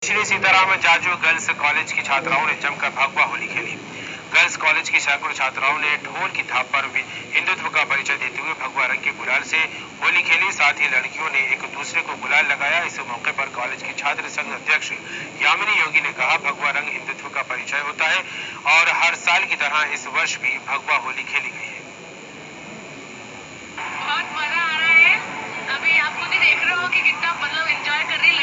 Shri Sitaram Jaju girls college की छात्राओं ने जमकर भगवा होली खेली। गर्ल्स कॉलेज की सैकड़ों छात्राओं ने ढोल की थाप पर हिंदुत्व का परिचय देते हुए भगवा रंग के गुलाल से होली खेली। साथ ही लड़कियों ने एक दूसरे को गुलाल लगाया। इस मौके पर कॉलेज की छात्र संघ अध्यक्ष यामिनी योगी ने कहा, भगवा रंग हिंदुत्व का परिचय होता है और हर साल की तरह इस वर्ष भी भगवा होली खेली गई है। बहुत मजा आ रहा है। अभी आप खुद ही देख रहे हो कि कितना एंजॉय कर रही